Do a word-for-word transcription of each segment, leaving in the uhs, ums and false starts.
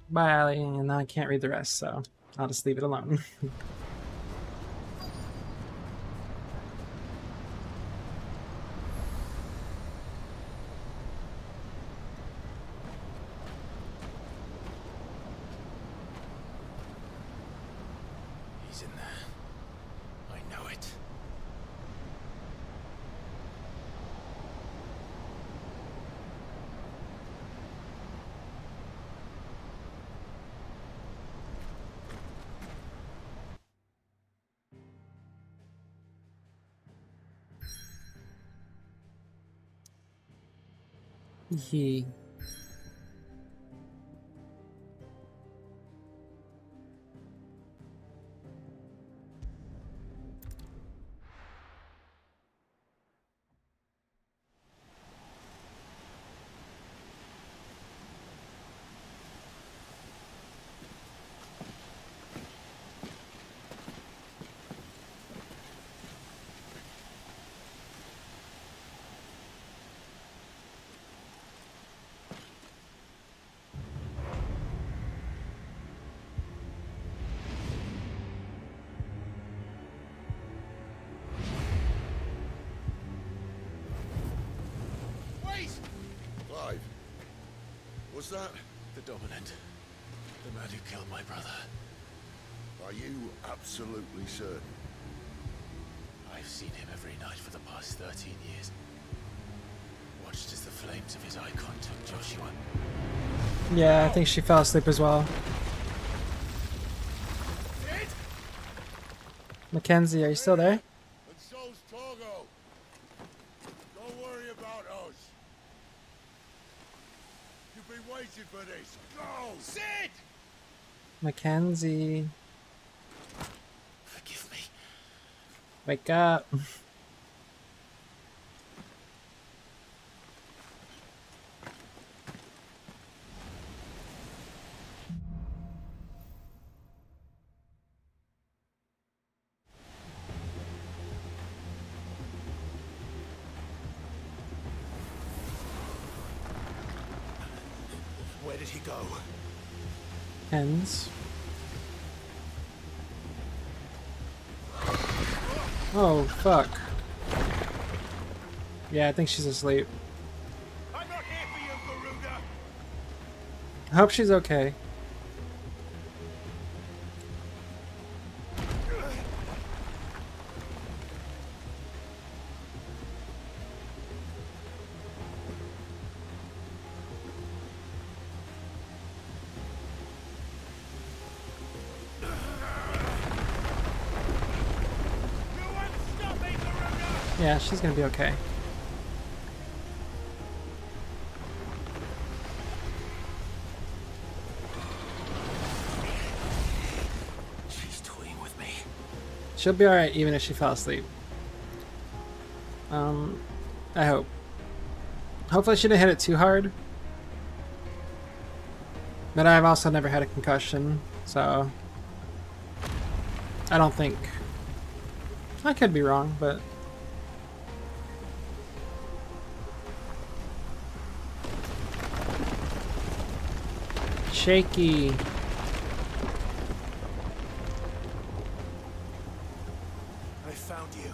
Bye, Allie. And now I can't read the rest, so I'll just leave it alone. He's in there. I know it. He. Clive, was that? The Dominant. The man who killed my brother. Are you absolutely certain? I've seen him every night for the past thirteen years. Watched as the flames of his icon took Joshua. Yeah, I think she fell asleep as well. Sid? Mackenzie, are you still there? And so's Torgo. Don't worry about us. You've been waiting for this. Go! Sid! Mackenzie, Forgive me. wake up. Where did he go? Hens. Oh, fuck. Yeah, I think she's asleep. I'm not here for you, Garuda! I hope she's okay. Yeah, she's gonna be okay. She's toying with me. She'll be alright even if she fell asleep. Um, I hope. Hopefully she didn't hit it too hard. But I've also never had a concussion, so I don't think. I could be wrong, but shaky. I found you.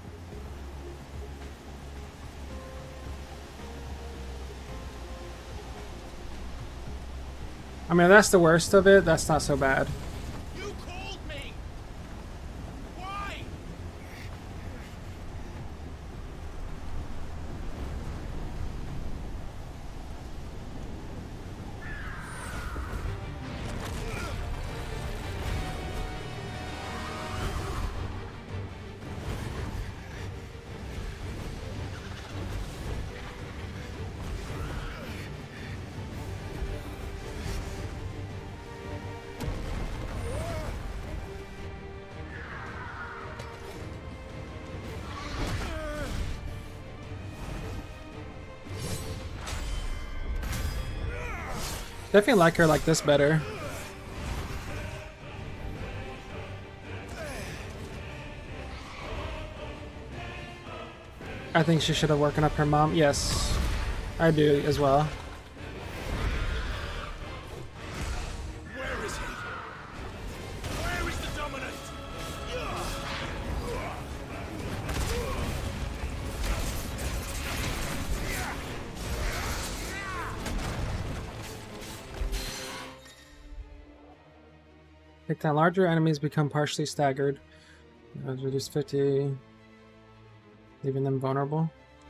I mean, if that's the worst of it, that's not so bad. You called me! Why? Definitely like her like this better. I think she should have woken up her mom. Yes, I do as well. Take down larger enemies, become partially staggered. Reduce fifty, leaving them vulnerable.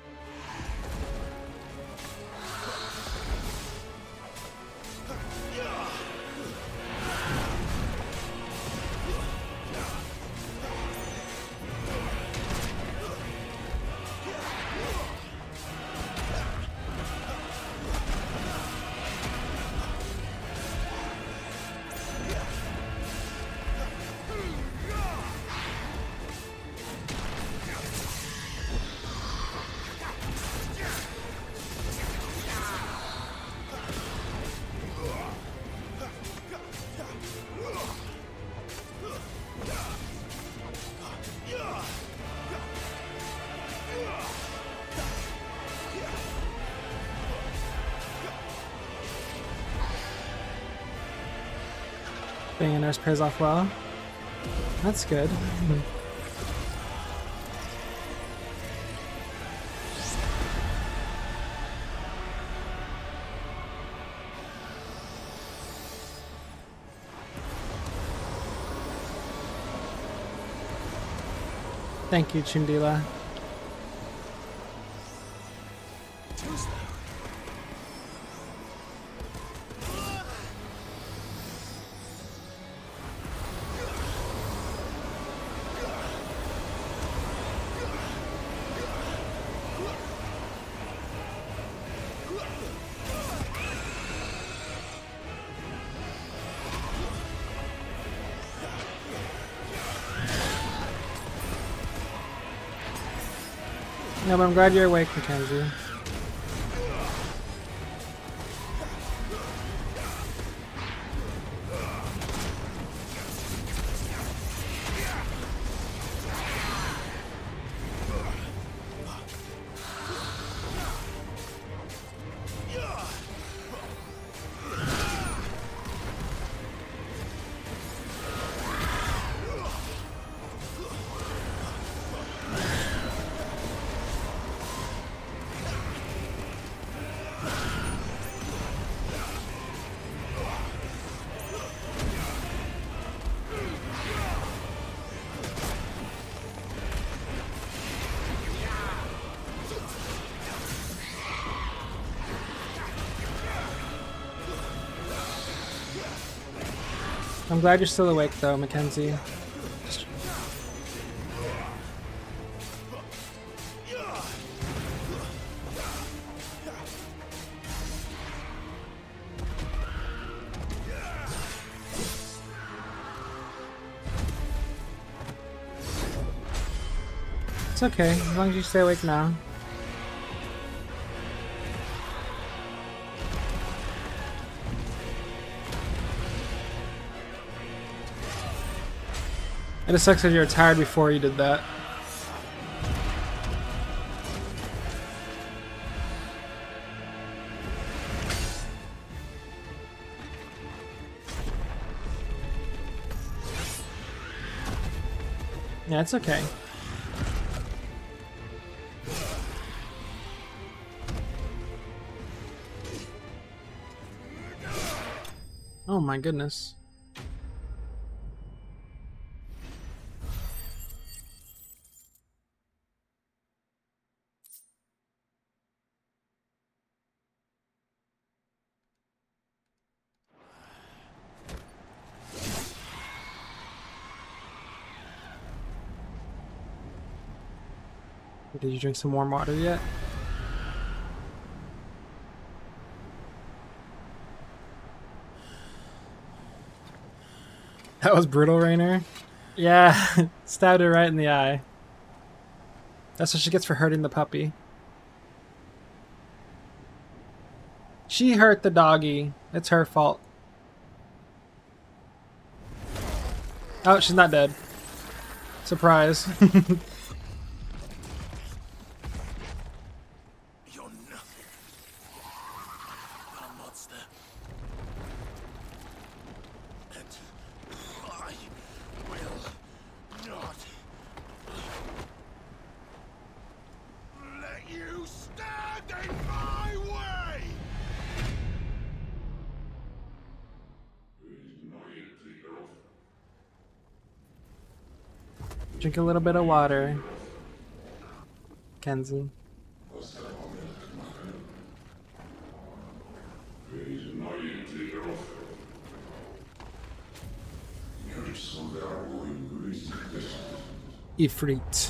Being a nurse pays off well. That's good. Thank you, Chundila. Yeah, but I'm glad you're awake, Mackenzie. I'm glad you're still awake though, Mackenzie. It's okay, as long as you stay awake now. It just sucks that you were tired before you did that. Yeah, it's okay. Oh my goodness. Did you drink some warm water yet? That was brutal, Rainer. Yeah, stabbed her right in the eye. That's what she gets for hurting the puppy. She hurt the doggy. It's her fault. Oh, she's not dead. Surprise. Drink a little bit of water, Kenzie. Ifrit.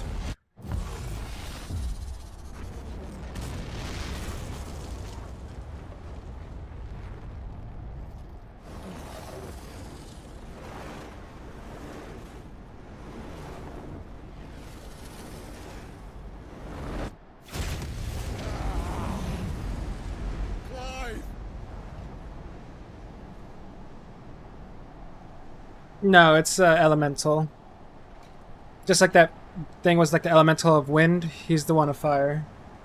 No, it's uh, elemental. Just like that thing was like the elemental of wind, he's the one of fire.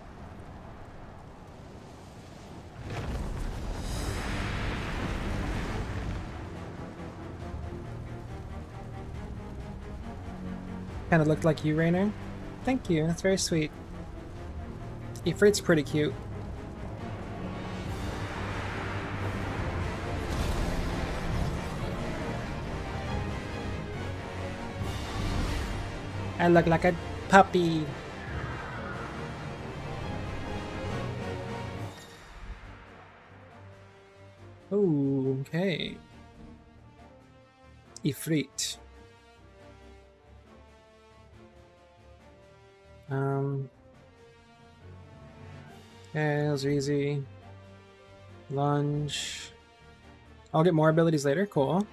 Kind of looked like you, Rainer. Thank you, that's very sweet. Ifrit's pretty cute. I look like a puppy. Ooh, okay. Ifrit. Um. Okay, those are easy. Lunge. I'll get more abilities later. Cool.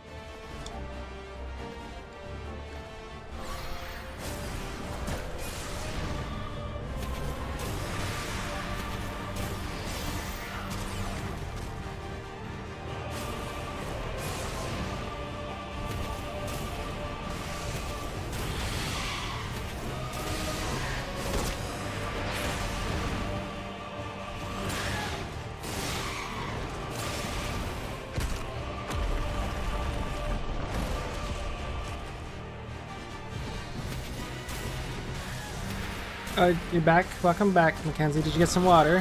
Uh, you're back. Welcome back, Mackenzie. Did you get some water?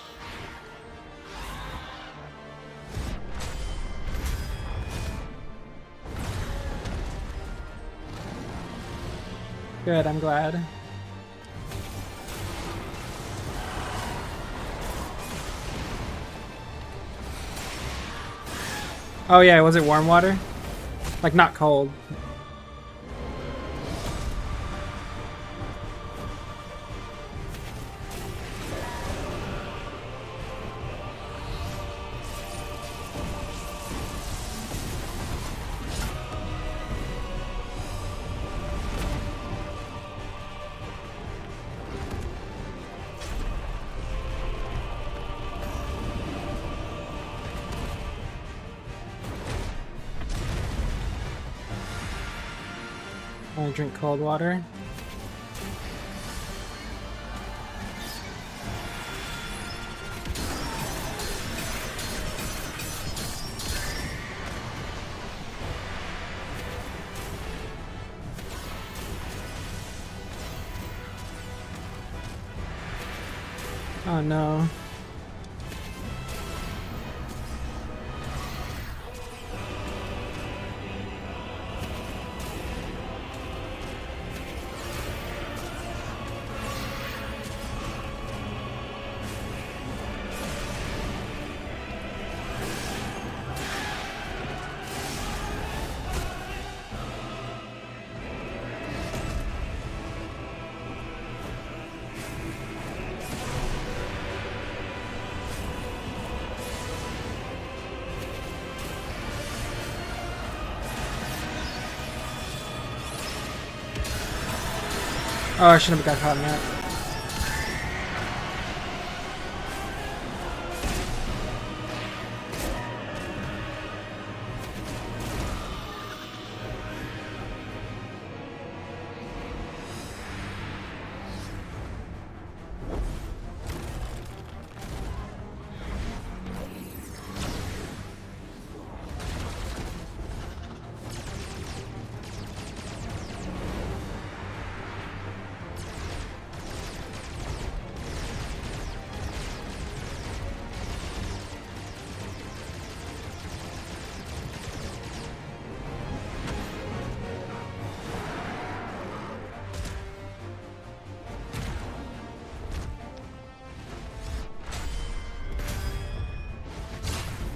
Good, I'm glad. Oh yeah, was it warm water? Like, not cold. I drink cold water. Oh no. Oh, I shouldn't have got caught in that.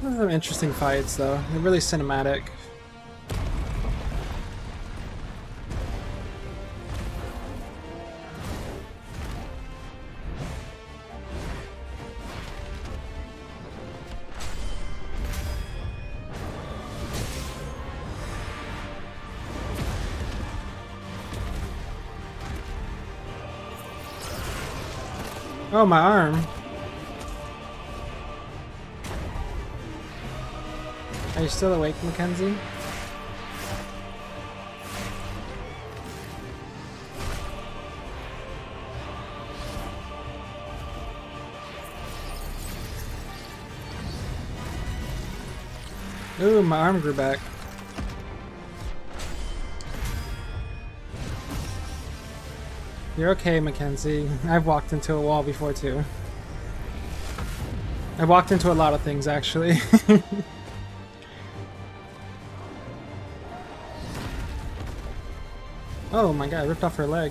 Those are interesting fights, though. They're really cinematic. Oh, my arm. Are you still awake, Mackenzie? Ooh, my arm grew back. You're okay, Mackenzie. I've walked into a wall before, too. I've walked into a lot of things, actually. Oh my god, I ripped off her leg.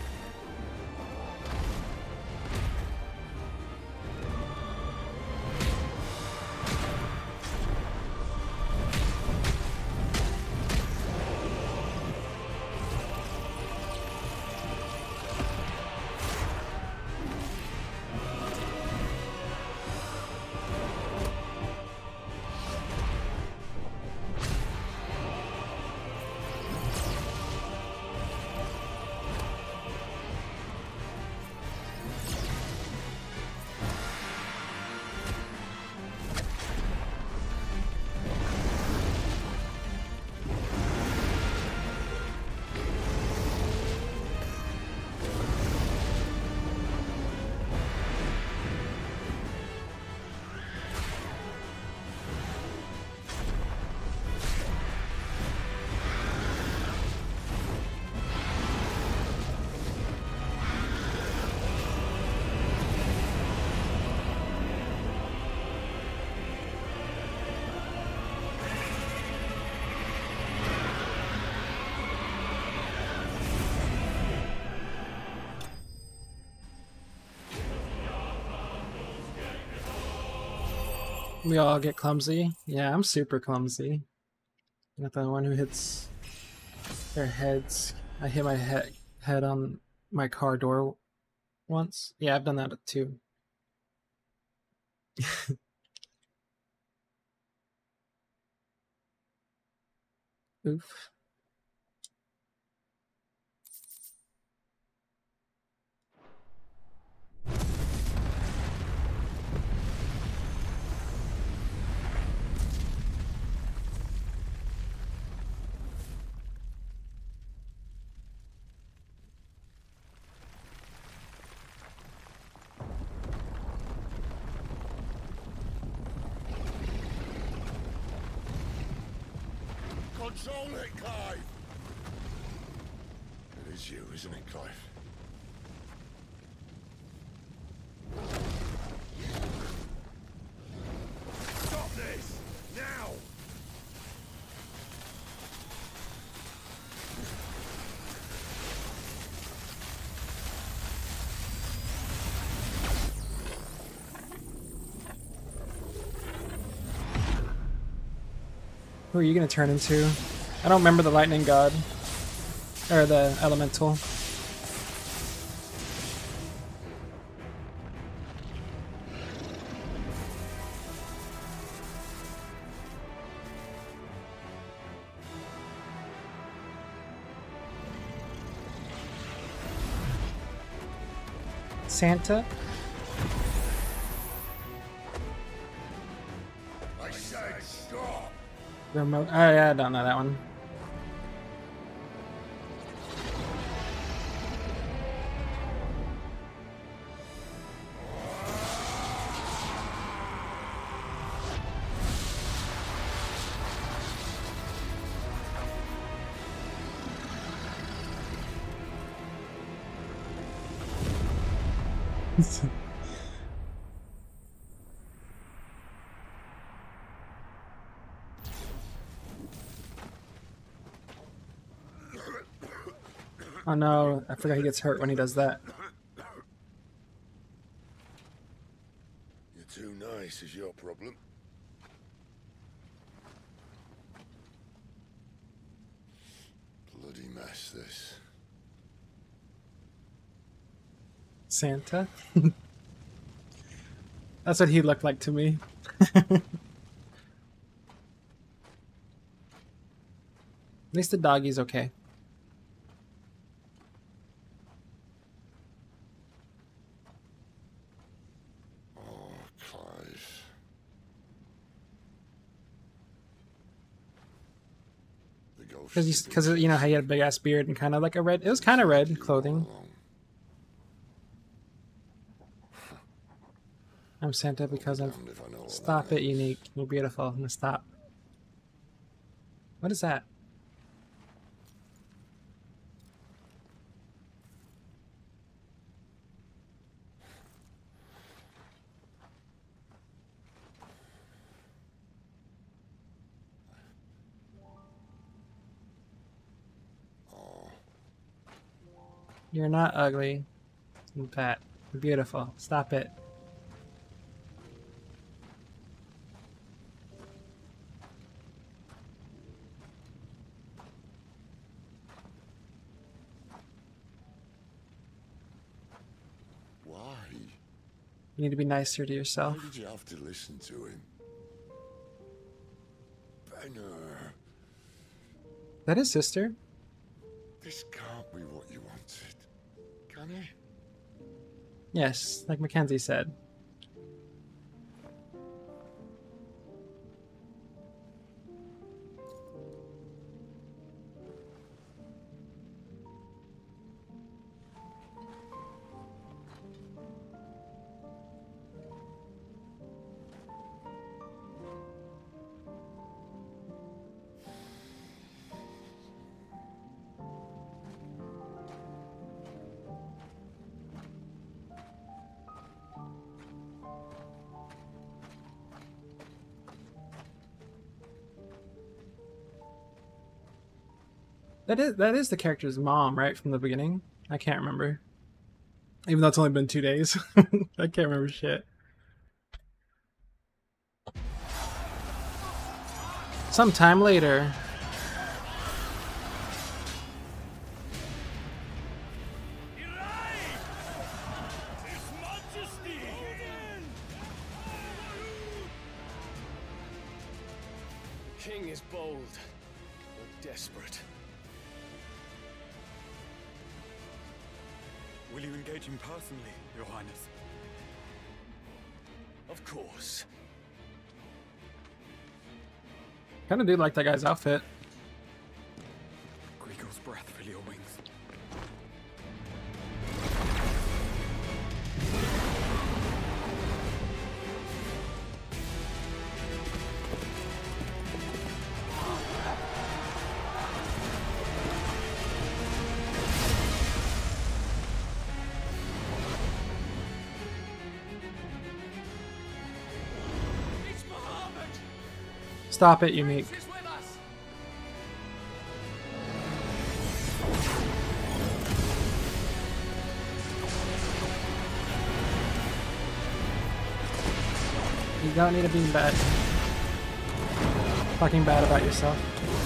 We all get clumsy. Yeah, I'm super clumsy. Not the one who hits their heads. I hit my head head on my car door once. Yeah, I've done that too. Oof. Control it, Clive! It is you, isn't it, Clive? Stop this! Now! Who are you gonna turn into? I don't remember the lightning god. Or the elemental. Santa? I said stop! Remote. Oh yeah, I don't know that one. Oh no, I forgot he gets hurt when he does that. You're too nice is your problem. mess, this. Santa? That's what he looked like to me. At least the doggy's okay. Oh, Clive. The ghost. Because because you know how he had a big ass beard and kind of like a red. It was kind of red clothing. I'm Santa because I'm. Stop it, Unique. You're beautiful. Now stop. What is that? You're not ugly, Pat. You're beautiful. Stop it. Why? You need to be nicer to yourself. Why did you have to listen to him? Benner. That is sister. This can't be what you wanted. Can it? Yes, like Mackenzie said. That is that is the character's mom, right, from the beginning? I can't remember. Even though it's only been two days. I can't remember shit. Sometime later. King is bold or desperate. Will you engage him personally, Your Highness? Of course. Kind of do like that guy's outfit. Griegel's breath fill your wings. Stop it, Unique. You don't need to be bad. Fucking bad about yourself.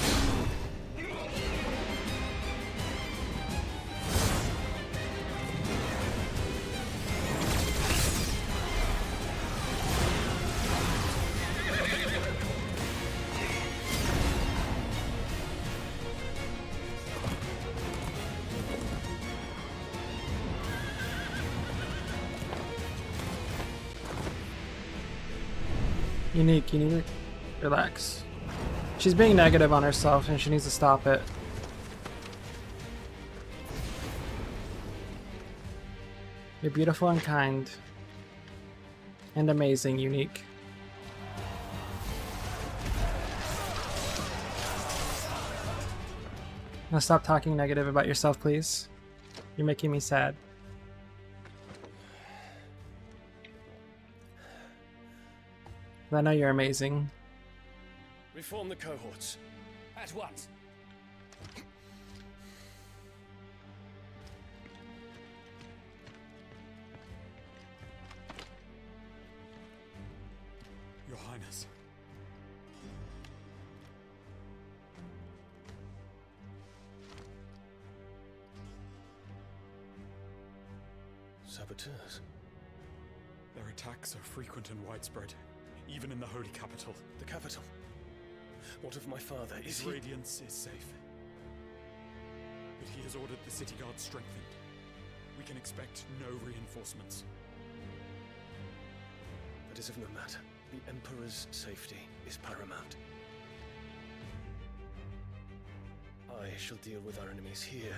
Unique, you need to relax. She's being negative on herself and she needs to stop it. You're beautiful and kind. And amazing, Unique. Now stop talking negative about yourself, please. You're making me sad. I know you're amazing. Reform the cohorts. At once. Your Highness. Saboteurs? Their attacks are frequent and widespread, even in the holy capital. The capital? What of my father? Is His he... radiance is safe. But he has ordered the city guard strengthened. We can expect no reinforcements. That is of no matter. The Emperor's safety is paramount. I shall deal with our enemies here.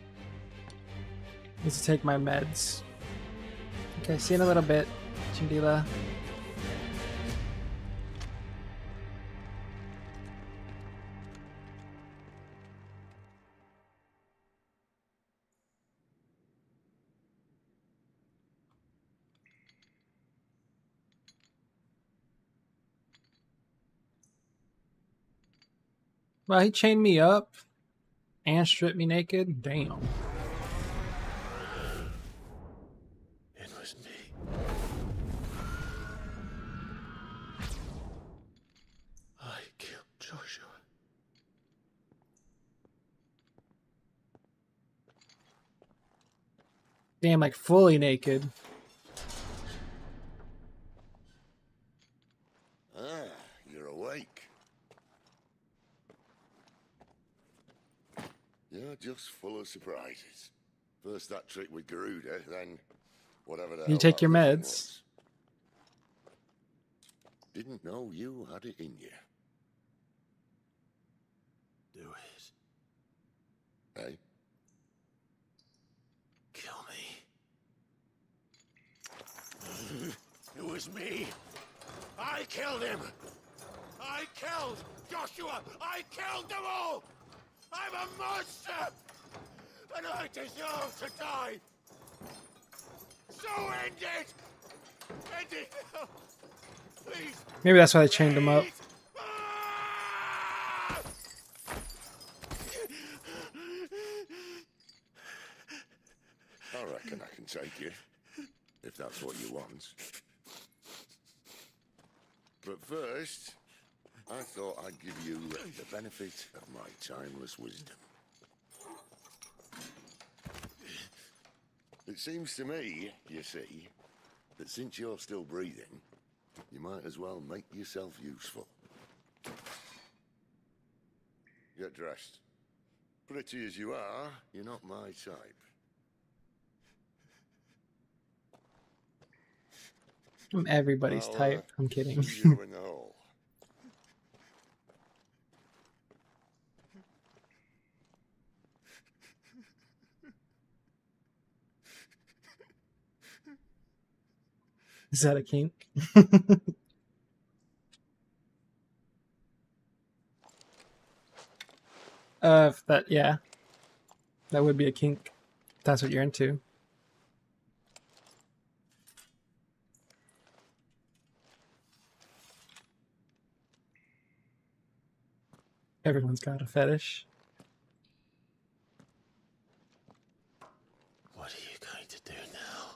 Need to take my meds. Okay, see you in a little bit, Chandila. Well, he chained me up and stripped me naked. Damn. It was me. I killed Joshua. Damn, like fully naked. Ah, you're awake. You're just full of surprises. First that trick with Garuda, then whatever the You hell take that your other thing meds. was. Didn't know you had it in you. Do it. Hey? Kill me. It was me. I killed him. I killed Joshua. I killed them all. I'm a monster, and I deserve to die. So end it. End it now. Please. Maybe that's why they chained him up. Please. Ah! I reckon I can take you, if that's what you want. But first, I thought I'd give you the benefit of my timeless wisdom. It seems to me, you see, that since you're still breathing, you might as well make yourself useful. Get dressed. Pretty as you are, you're not my type. I'm everybody's I'll, uh, type. I'm kidding. see you in the hall. Is that a kink? uh, if that, yeah. That would be a kink. If that's what you're into. Everyone's got a fetish. What are you going to do now?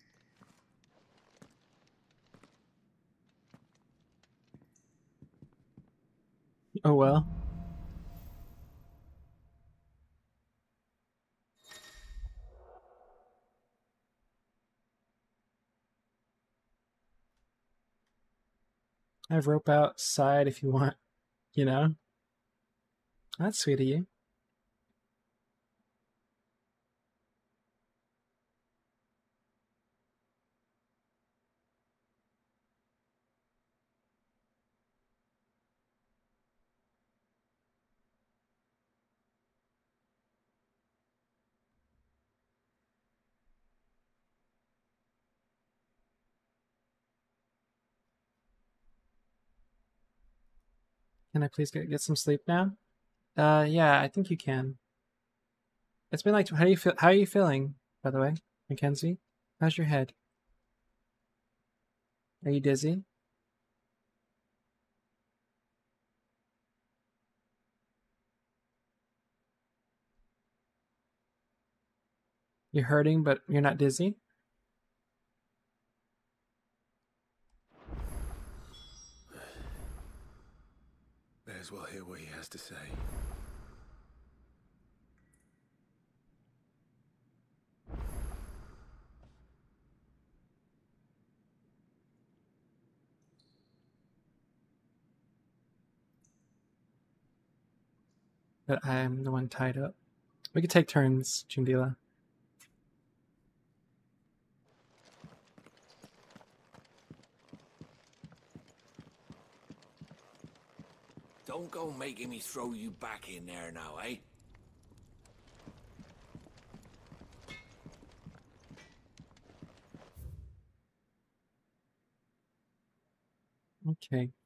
Oh well. I have rope outside if you want, you know? That's sweet of you. Can I please get, get some sleep now? Uh, yeah, I think you can. It's been like, how do you feel? How are you feeling, by the way, Mackenzie? How's your head? Are you dizzy? You're hurting, but you're not dizzy? May as well hear what he has to say. that I'm the one tied up. We could take turns, Jundila. Don't go making me throw you back in there now, eh? Okay.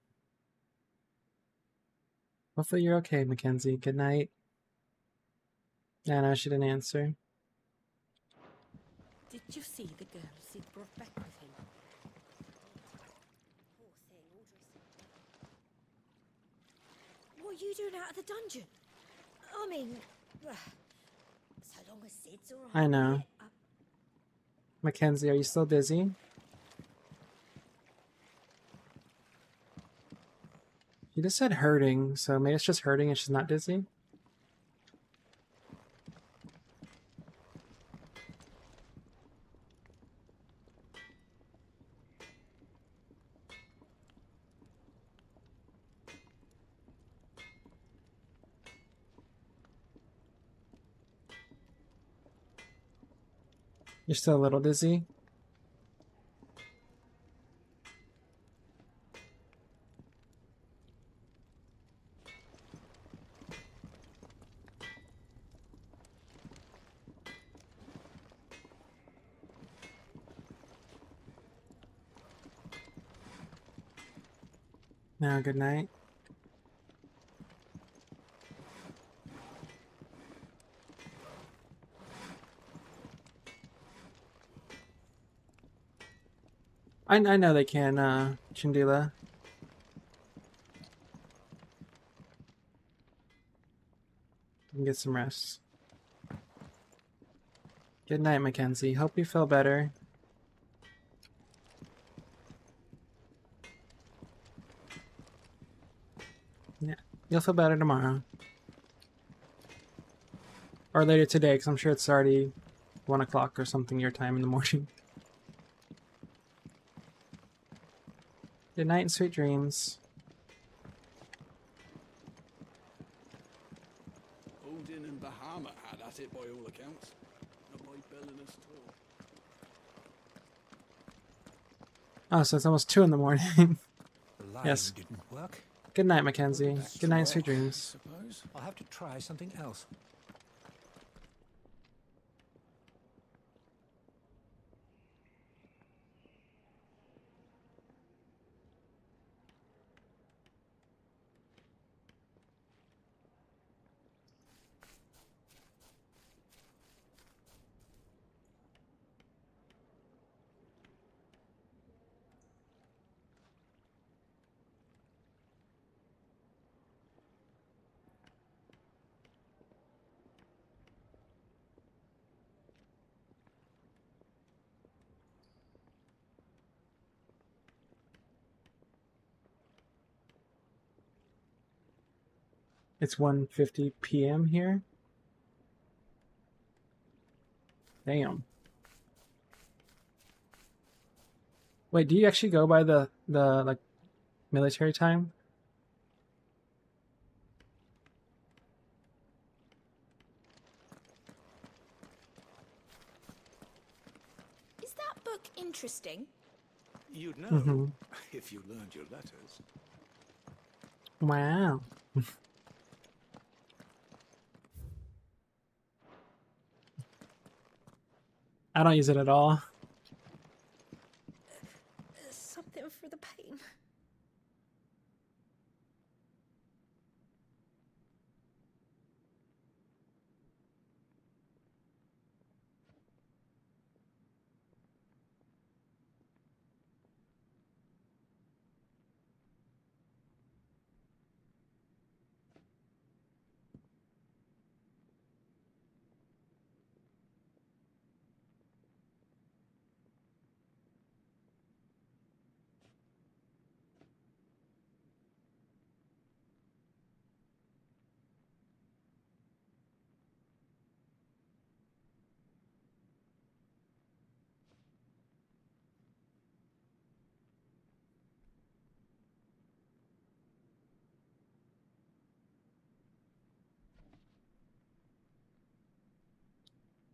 Hopefully you're okay, Mackenzie. Good night. Yeah, no, she didn't answer. Did you see the girls he'd brought back with him? Poor thing, Audrey's... What are you doing out of the dungeon? I mean, so long as Sid's all right. I know. with it, I- Mackenzie, are you still dizzy? You just said hurting, so maybe it's just hurting and she's not dizzy? You're still a little dizzy? Now, good night. I, I know they can, uh, Chandila. You can get some rest. Good night, Mackenzie. Hope you feel better. Yeah, you'll feel better tomorrow. Or later today, because I'm sure it's already one o'clock or something your time in the morning. Good night and sweet dreams. Odin and Bahamut had at it by all accounts. Not by belling us at all. Oh, so it's almost two in the morning. The line Yes. didn't work. Good night, Mackenzie. Good night and sweet dreams. Suppose I'll have to try something else. It's one fifty p m here. Damn. Wait, do you actually go by the the like military time? Is that book interesting? You'd know Mhm. if you learned your letters. Wow. I don't use it at all. Something for the pain.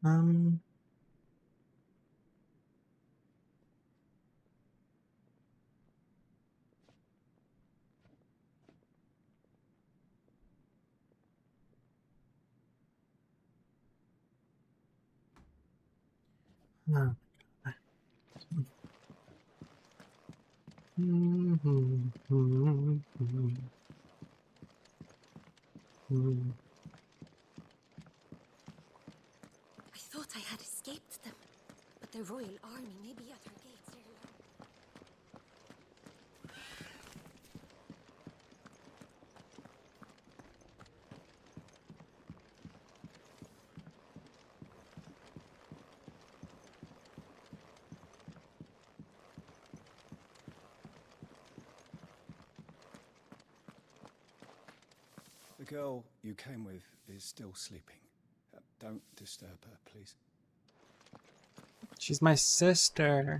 Um. No. Mhm, mhm, mhm, mhm. I thought I had escaped them, but the royal army may be at our gates ere long. The girl you came with is still sleeping. Uh, don't disturb her, please. She's my sister.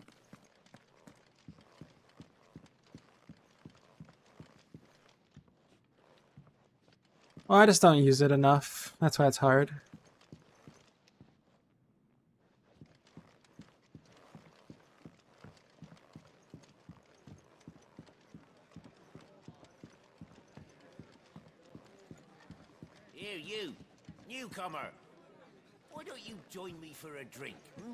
Well, I just don't use it enough. That's why it's hard. Here, you, newcomer. Why don't you join me for a drink? Hmm?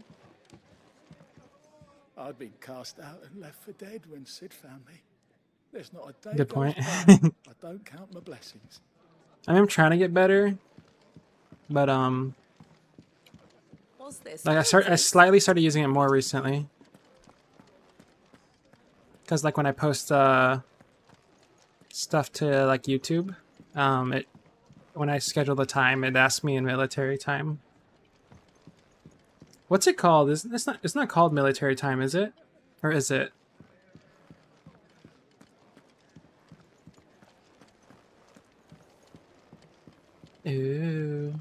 I'd been cast out and left for dead when Sid found me. There's not a day Good goes point. by I don't count my blessings. I am trying to get better, but um, Was this like I start, I slightly started using it more recently. Cause like when I post uh stuff to like YouTube, um, it when I schedule the time, it asks me in military time. What's it called? Is it's not it's not called military time, is it? Or is it? Ooh.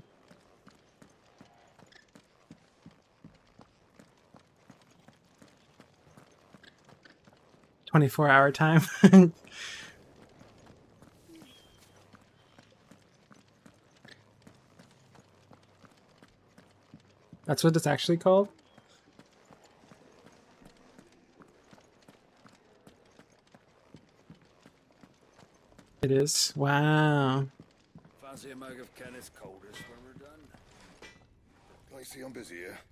twenty-four hour time. That's what it's actually called? It is. Wow. Fancy a mug of Kenneth Coldest when we're done? I see I'm busy here.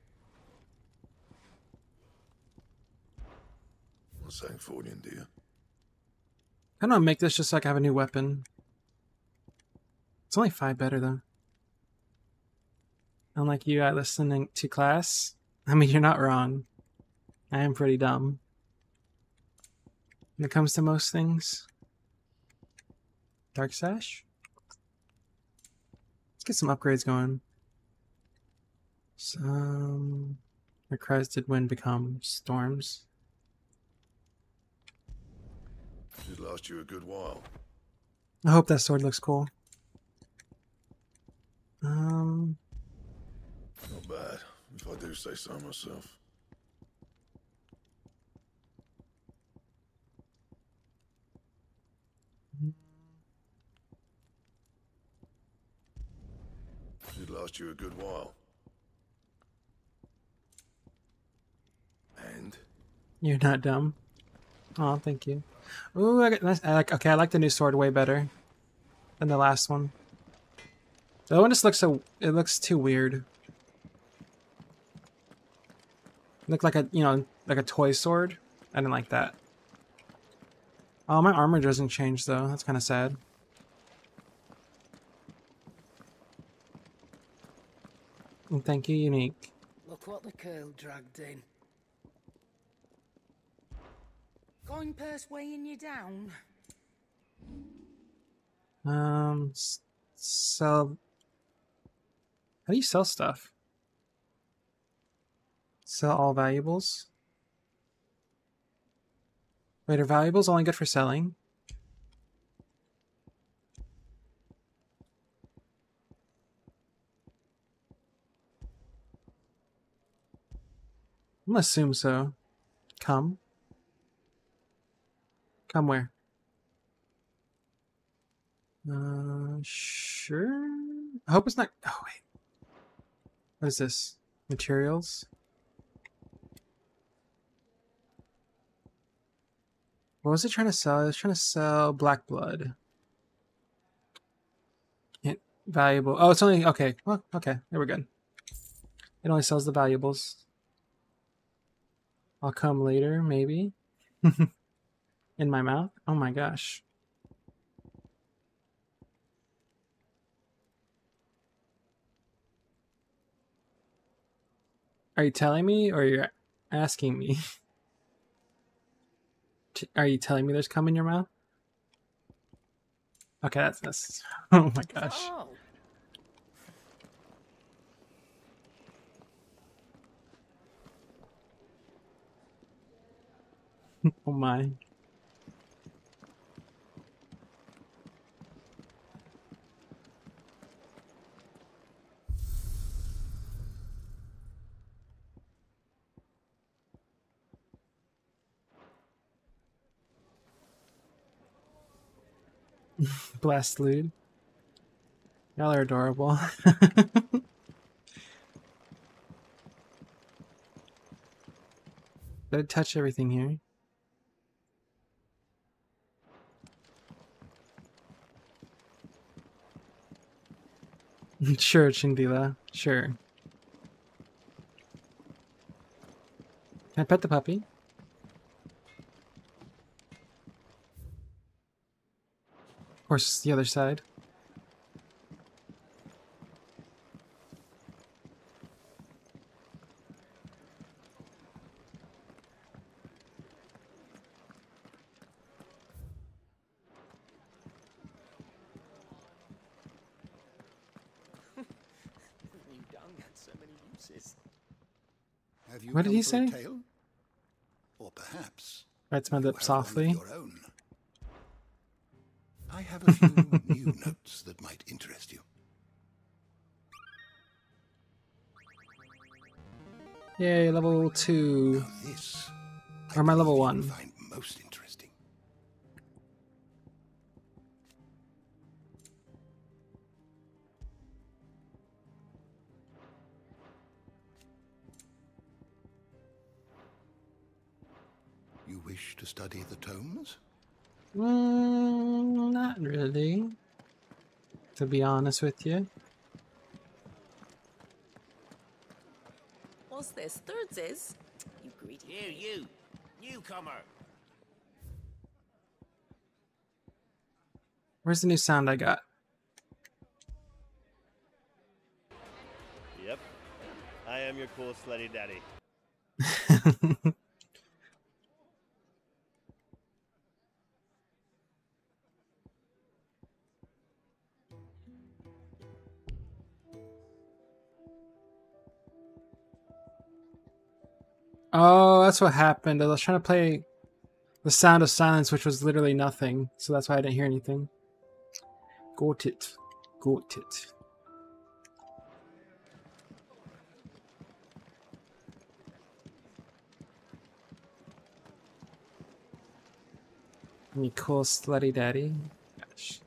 What's that for you, dear? I don't know, make this just so I can have a new weapon. It's only five better though. Unlike you at listening to class. I mean, you're not wrong. I am pretty dumb. When it comes to most things. Dark Sash? Let's get some upgrades going. Some requested wind become storms. Should last you a good while. I hope that sword looks cool. Um, Not bad, if I do say so myself. Should last you a good while. And? You're not dumb. Oh, thank you. Ooh, I, got, nice- I like. Okay, I like the new sword way better than the last one. The other one just looks so. It looks too weird. Look like a you know like a toy sword. I didn't like that. Oh, my armor doesn't change though. That's kind of sad. And thank you, Unique. Look what the curl dragged in. Going purse weighing you down? Um, s- sell. How do you sell stuff? Sell all valuables. Wait, are valuables only good for selling? I'm gonna assume so. Come. Come where? Uh, sure. I hope it's not. Oh wait. What is this? Materials? What was it trying to sell? It was trying to sell black blood. Hint, valuable. Oh, it's only... Okay. Well, okay. There we're good. It only sells the valuables. I'll come later, maybe. In my mouth? Oh my gosh. Are you telling me or you're asking me? Are you telling me there's cum in your mouth? Okay, that's this. Oh my gosh. Oh. Oh my. Blast lewd. Y'all are adorable. Did I touch everything here? Sure, Chindila. Sure. Can I pet the puppy? Of course, it's the other side. New dung had so many uses. Have you What did come he for a say? tale? Or perhaps Bites my you lip have softly. one of your own. I have a few new notes that might interest you. Yay, level two. Now this, Or my level you one. will find most interesting. You wish to study the tomes? Mm, not really. To be honest with you. What's this? Thirds is? You greedy. Here, you, newcomer. Where's the new sound I got? Yep. I am your cool slutty daddy. Oh, that's what happened. I was trying to play The Sound of Silence, which was literally nothing. So that's why I didn't hear anything. Got it. Got it. Me cool slutty daddy. Gosh.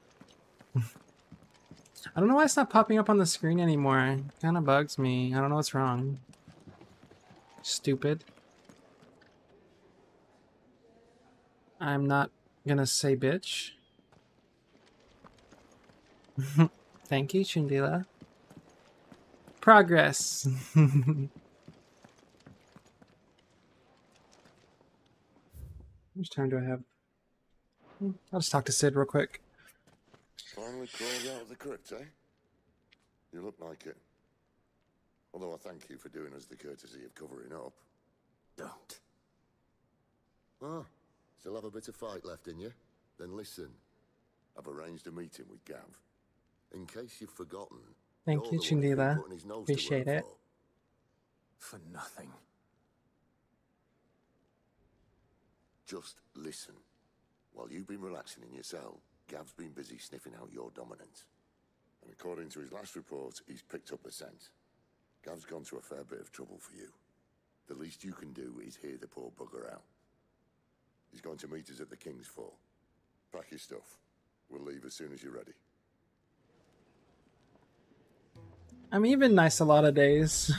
I don't know why it's not popping up on the screen anymore. It kind of bugs me. I don't know what's wrong. Stupid. I'm not gonna say bitch. Thank you, Chundila. Progress. How much time do I have? I'll just talk to Sid real quick. Finally crawled out of the crypt, eh? You look like it. Although I thank you for doing us the courtesy of covering up. Don't. Ah, still have a bit of fight left in you? Then listen. I've arranged a meeting with Gav. In case you've forgotten. Thank you, Chundila. Appreciate it. For nothing. Just listen. While you've been relaxing in your cell, Gav's been busy sniffing out your dominance. And according to his last report, he's picked up the scent. Gav's gone to a fair bit of trouble for you. The least you can do is hear the poor bugger out. He's going to meet us at the King's Fall. Pack your stuff. We'll leave as soon as you're ready. I'm even nice a lot of days.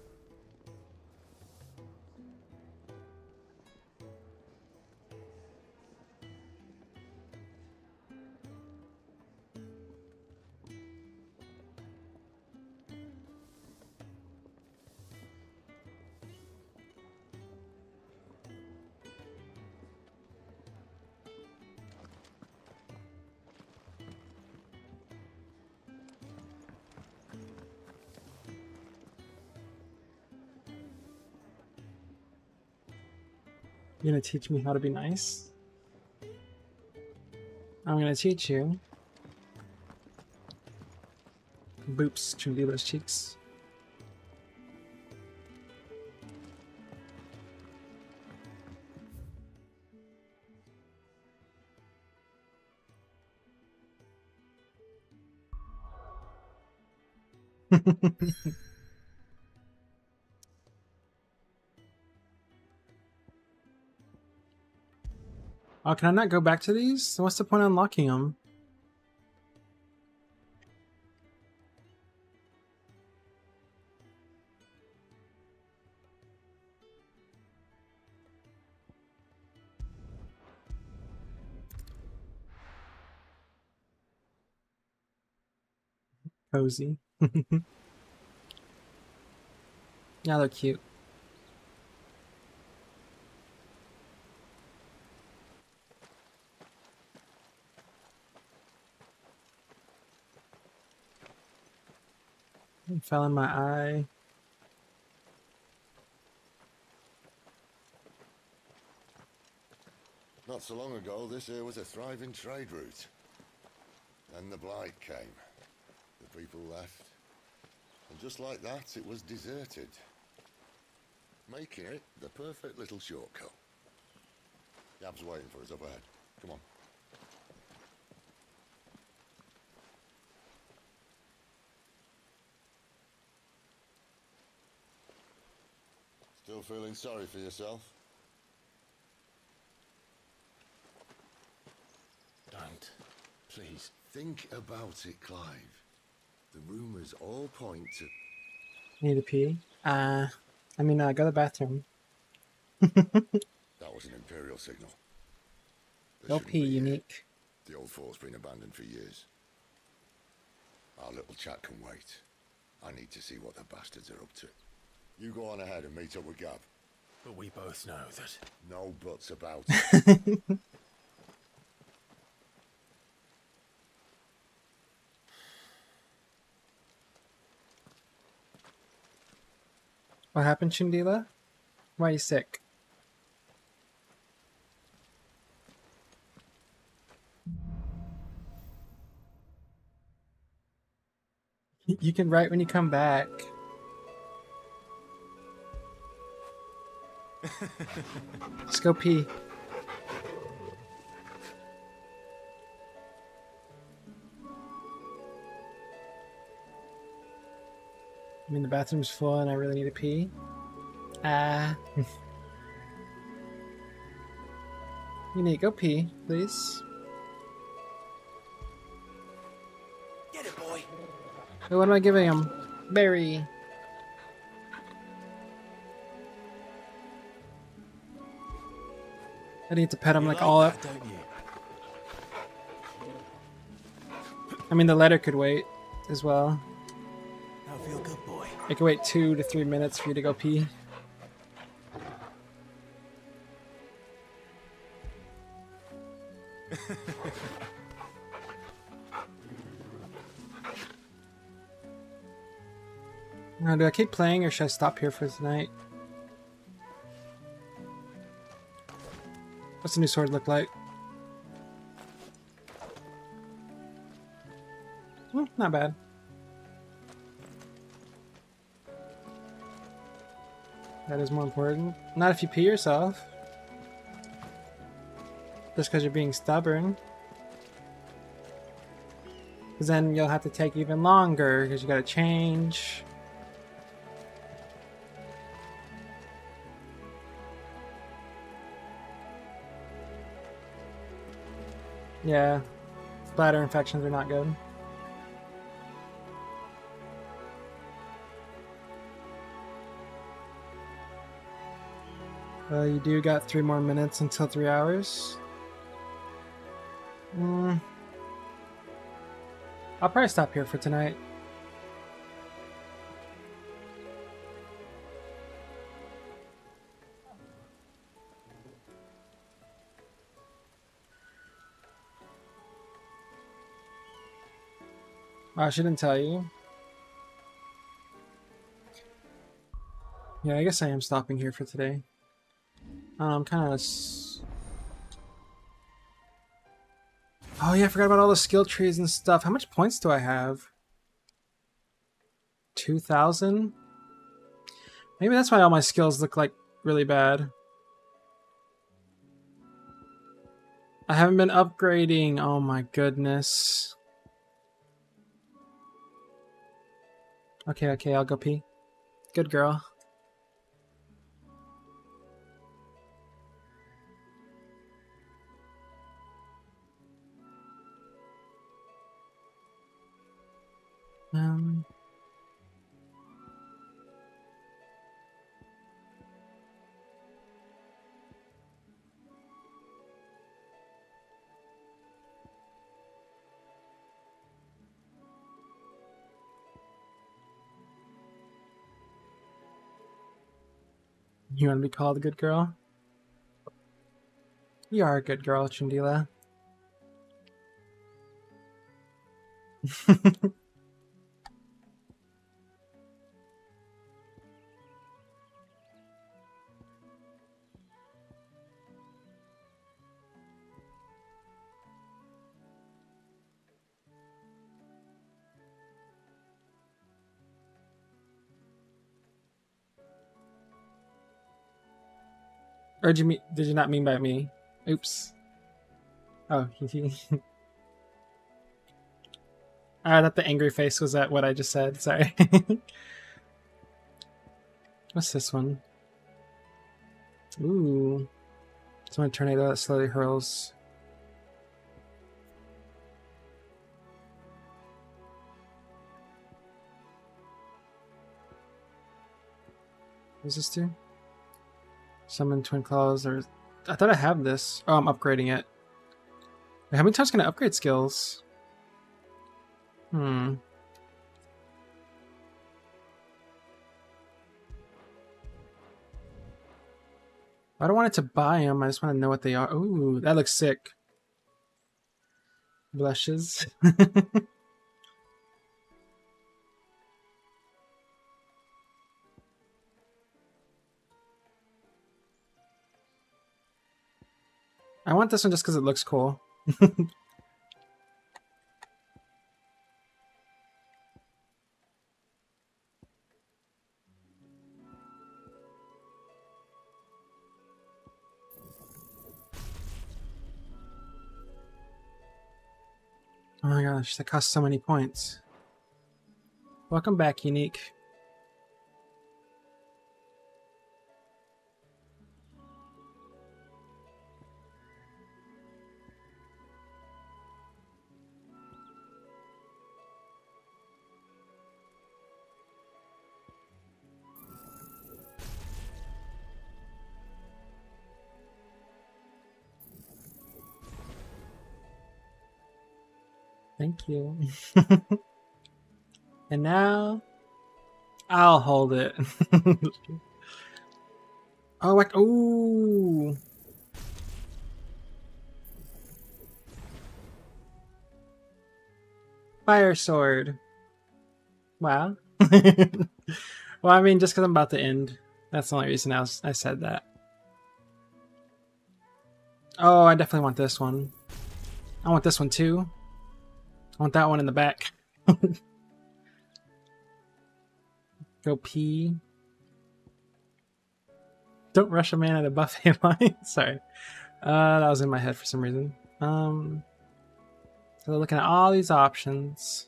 You're gonna teach me how to be nice? I'm gonna teach you. Boops, Chundila's cheeks. Oh, can I not go back to these? What's the point of unlocking them? Cozy. Yeah, they're cute. It fell in my eye. Not so long ago, this here was a thriving trade route. Then the Blight came. The people left. And just like that, it was deserted. Making it the perfect little shortcut. Gab's waiting for us up ahead. Come on. Still feeling sorry for yourself? Don't. Please. Think about it, Clive. The rumours all point to... Need to pee? Uh, I mean, uh, go to the bathroom. That was an Imperial signal. Go pee, Unique. The old fort's been abandoned for years. Our little chat can wait. I need to see what the bastards are up to. You go on ahead and meet up with Gab. But we both know that... No buts about it. What happened, Chundila? Why are you sick? You can write when you come back. Let's go pee. I mean, the bathroom's full and I really need to pee. Ah. Uh, you need to go pee, please. Get it, boy. Wait, what am I giving him? Berry. I need to pet him like all up. I mean, the letter could wait as well. Now feel good, boy. I could wait two to three minutes for you to go pee. Now, do I keep playing or should I stop here for tonight? What's the new sword look like? Hmm, not bad. That is more important. Not if you pee yourself. Just because you're being stubborn. Because then you'll have to take even longer because you gotta change. Yeah, bladder infections are not good. Uh, you do got three more minutes until three hours. Mm. I'll probably stop here for tonight. Oh, I shouldn't tell you. Yeah, I guess I am stopping here for today. Uh, I'm kind of... S oh yeah, I forgot about all the skill trees and stuff. How much points do I have? two thousand? Maybe that's why all my skills look like really bad. I haven't been upgrading. Oh my goodness. Okay, okay, I'll go pee. Good girl. Um... You want to be called a good girl? You are a good girl, Chandila. Or did you mean, did you not mean by me? Oops. Oh, he. I thought the angry face was at what I just said. Sorry. What's this one? Ooh. It's a tornado that slowly hurls. What does this do? Summon twin claws, or I thought I have this. Oh, I'm upgrading it. Wait, how many times can I upgrade skills? Hmm. I don't want it to buy them. I just want to know what they are. Ooh, that looks sick. Blushes. I want this one just because it looks cool. Oh my gosh, that costs so many points. Welcome back, Unique. Thank you. And now, I'll hold it. Oh, like, ooh. Fire sword. Wow. Well, I mean, just because I'm about to end. That's the only reason I, was, I said that. Oh, I definitely want this one. I want this one too. I want that one in the back. Go pee. Don't rush a man at a buffet line. Sorry. Uh, that was in my head for some reason. Um, so looking at all these options.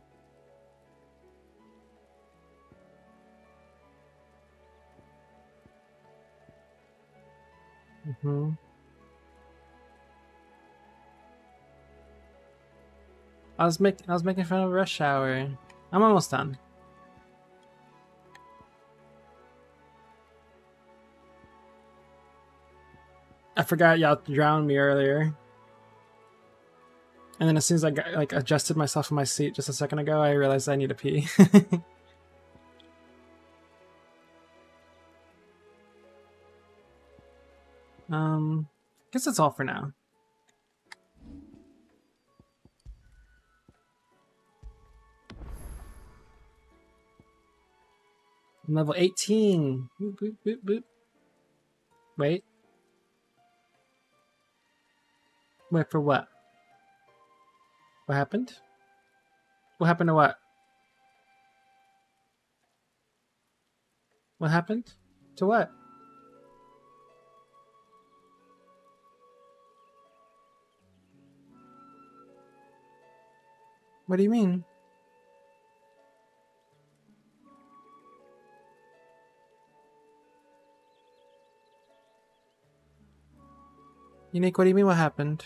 Mm-hmm. I was making I was making fun of Rush Hour. I'm almost done. I forgot y'all drowned me earlier. And then as soon as I got, like adjusted myself in my seat just a second ago, I realized I need to pee. um, I guess that's all for now. I'm level eighteen. Boop, boop, boop, boop. Wait. Wait for what? What happened? What happened to what? What happened? To what? What do you mean? Unique, what do you mean what happened?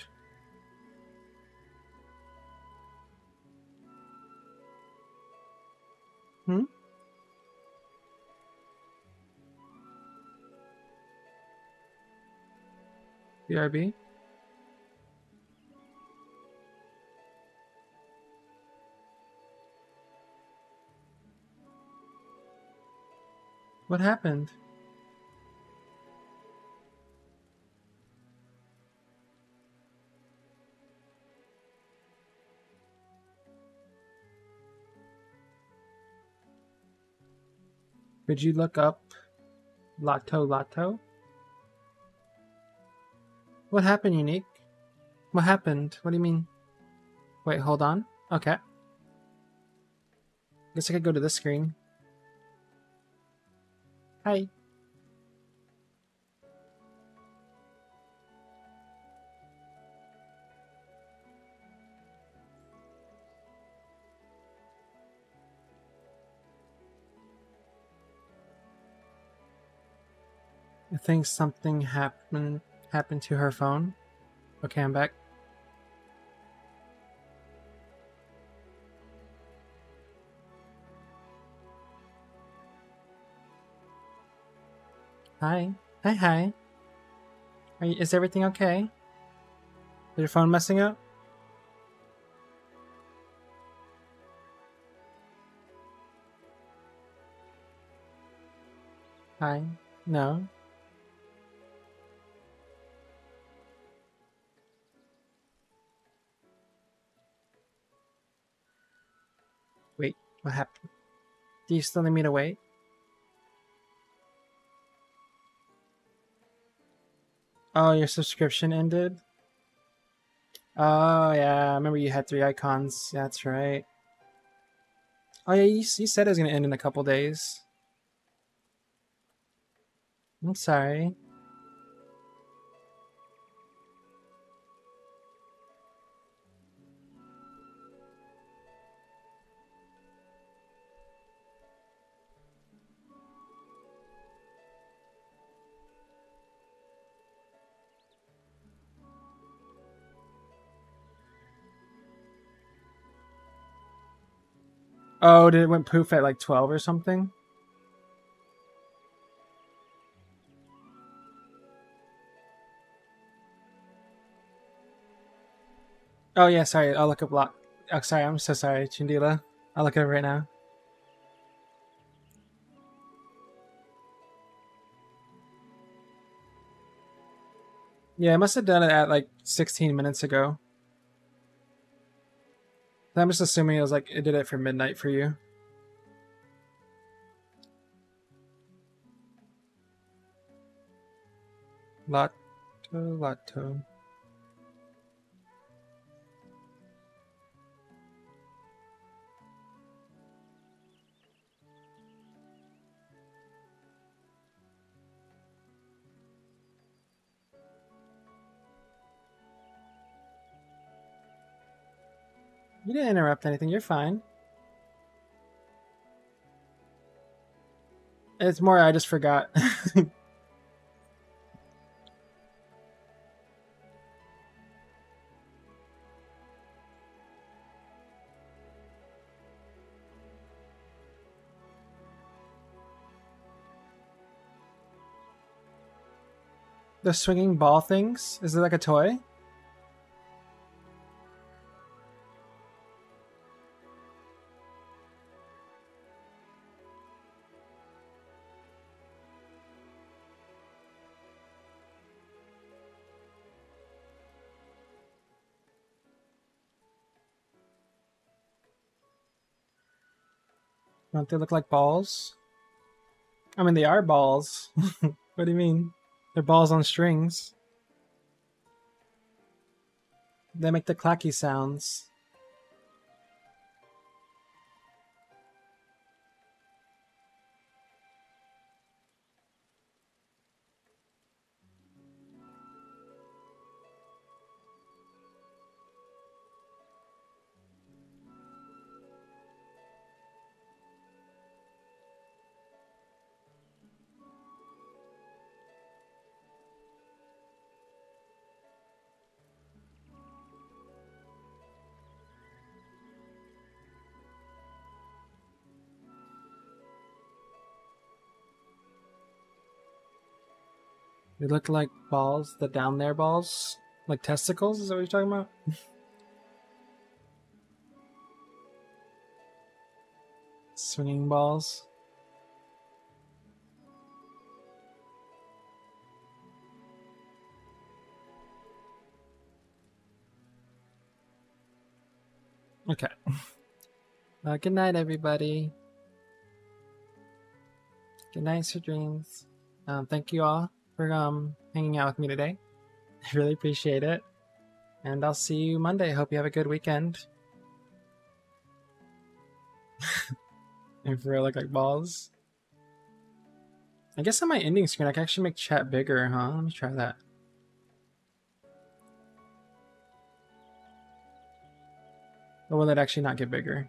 Hmm? B R B? What happened? Did you look up Lotto Lotto? What happened, Unique? What happened? What do you mean? Wait, hold on. Okay. Guess I could go to this screen. Hi. I think something happened happened to her phone. Okay, I'm back. Hi. Hi, hi. Are you, is everything okay? Is your phone messing up? Hi. No. Wait, what happened? Do you still need me to wait? Oh, your subscription ended? Oh, yeah. I remember you had three icons. Yeah, that's right. Oh, yeah, you, you said it was going to end in a couple days. I'm sorry. Oh, did it went poof at like twelve or something? Oh yeah, sorry. I'll look up lot. Oh, sorry. I'm so sorry, Chindila. I'll look at it right now. Yeah, I must have done it at like sixteen minutes ago. I'm just assuming it was like it did it for midnight for you. Lotto, Lotto. You didn't interrupt anything. You're fine. It's more I just forgot. The swinging ball things? Is it like a toy? Don't they look like balls? I mean, they are balls. What do you mean? They're balls on strings. They make the clacky sounds. They look like balls, the down there balls? Like testicles, is that what you're talking about? Swinging balls. Okay. Uh, good night, everybody. Good night, sweet dreams. Um, thank you all for um hanging out with me today. I really appreciate it. And I'll see you Monday. Hope you have a good weekend. And for real, look like balls. I guess on my ending screen, I can actually make chat bigger, huh? Let me try that. Or will it actually not get bigger?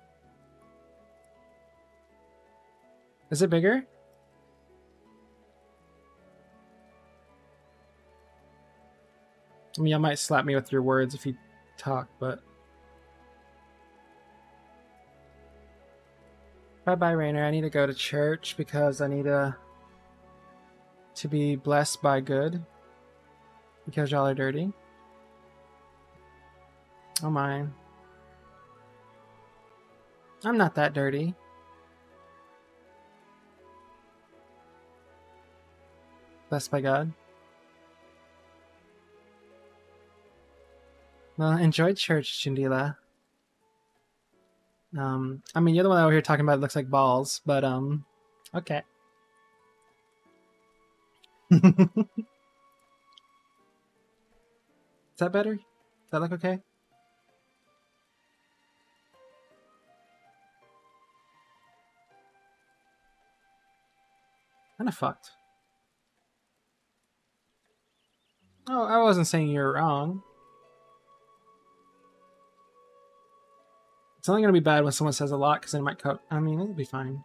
Is it bigger? I mean, I might slap me with your words if you talk, but... Bye-bye, Rainer. I need to go to church because I need to... to be blessed by good. Because y'all are dirty. Oh my. I'm not that dirty. Blessed by God. Well, enjoy church, Chindila. Um, I mean, you're the one over here talking about it looks like balls, but, um, okay. Is that better? Does that look okay? Kinda fucked. Oh, I wasn't saying you're wrong. It's only gonna be bad when someone says a lot, because then it might cut. I mean, it'll be fine.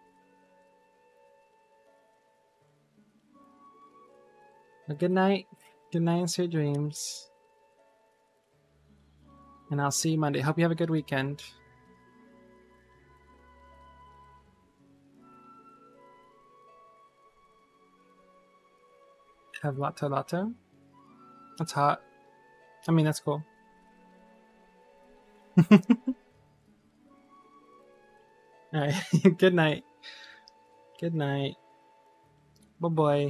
Well, good night. Good night and sweet dreams. And I'll see you Monday. Hope you have a good weekend. Have latte latte? That's hot. I mean, that's cool. Alright, good night. Good night. Bye-bye.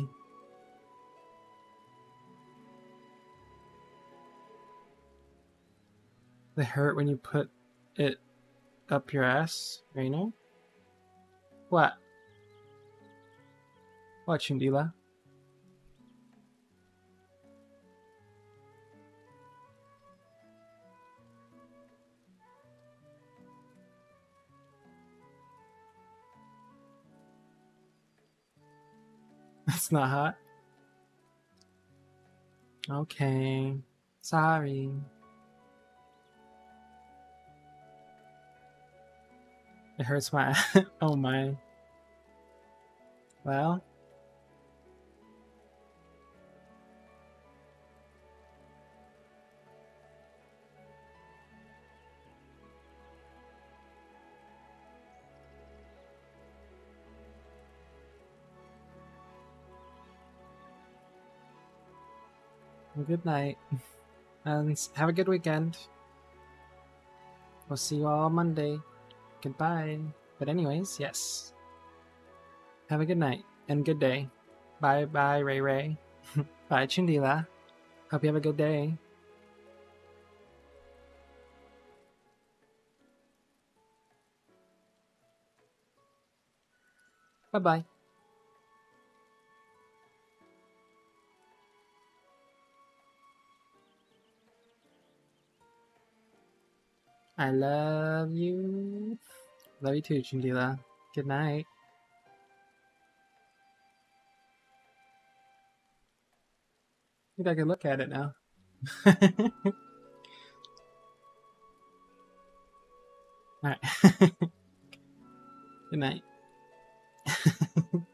They hurt when you put it up your ass, Rainer? What? What, Chindila? That's not hot. Okay. Sorry. It hurts my... oh my. Well. Good night. And have a good weekend. We'll see you all Monday. Goodbye. But anyways, yes. Have a good night and good day. Bye bye, Ray Ray. Bye, Chundila. Hope you have a good day. Bye bye. I love you. Love you too, Chundila. Good night. I think I can look at it now. Alright. Good night.